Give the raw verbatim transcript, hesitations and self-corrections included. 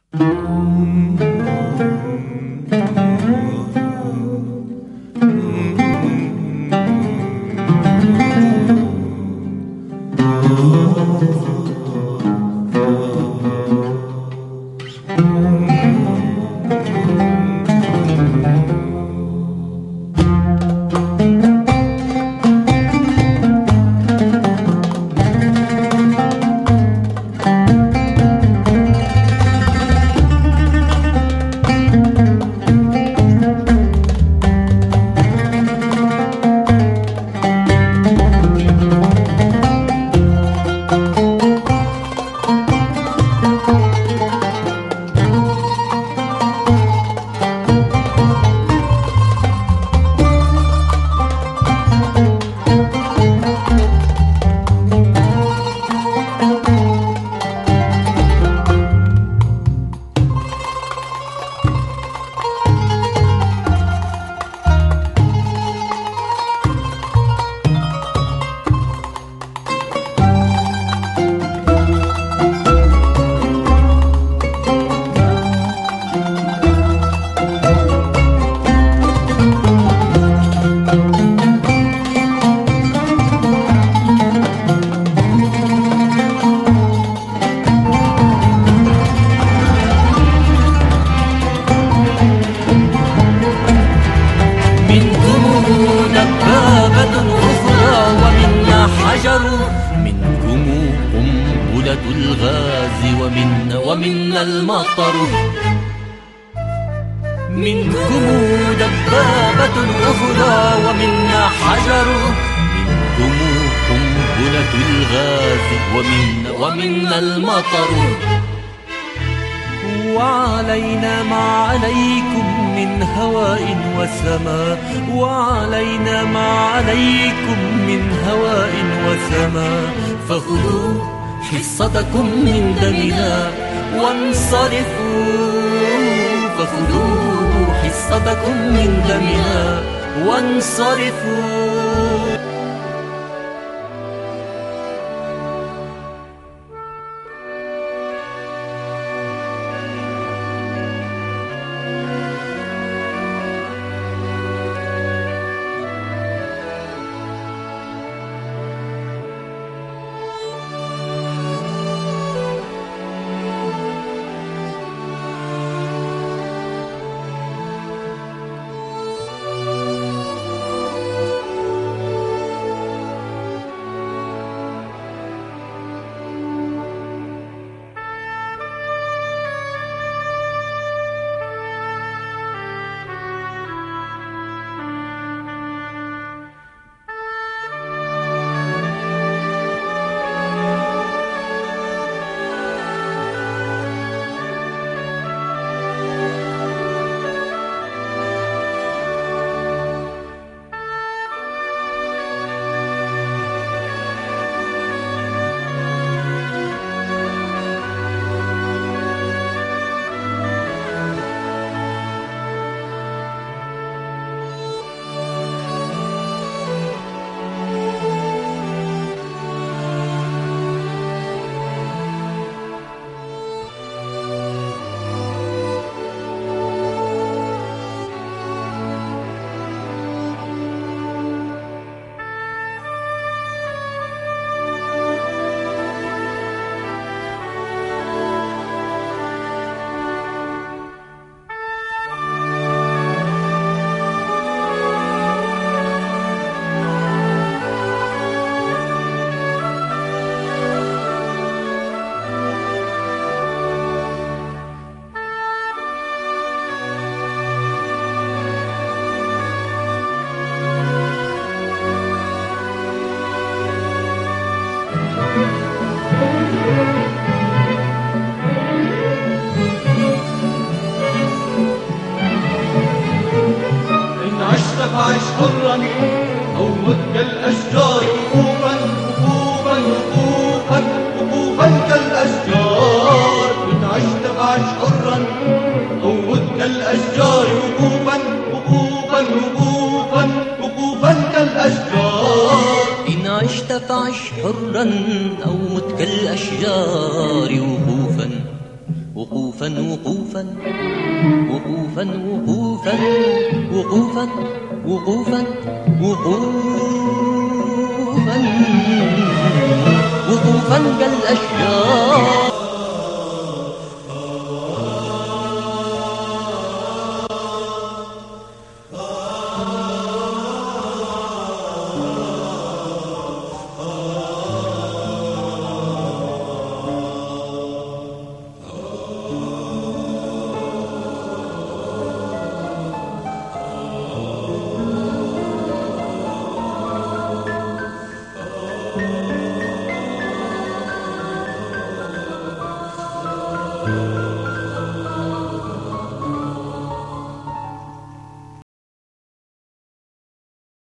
الغاز ومنا ومنا المطر. منكم دبابة أخرى ومنا حجر، منكم قنبلة الغاز ومنا ومنا المطر. وعلينا ما عليكم من هواء وسماء، وعلينا ما عليكم من هواء وسماء. فخذوا حصتكم من دمنا وانصرفوا، فخذوا حصتكم من دمنا وانصرفوا. فعش حرا أو مت كالأشجار، وقوفا وقوفا وقوفا وقوفا كالأشجار. إن عشت فعش حرا أو مت كالأشجار، وقوفا وقوفا وقوفا وقوفا كالأشجار. إن عشت فعش حرا أو مت كالأشجار، وقوفا وقوفا وقوفا وقوفا وقوفا وقوفا وقوفا وقوفا وقوفا كالأشجار.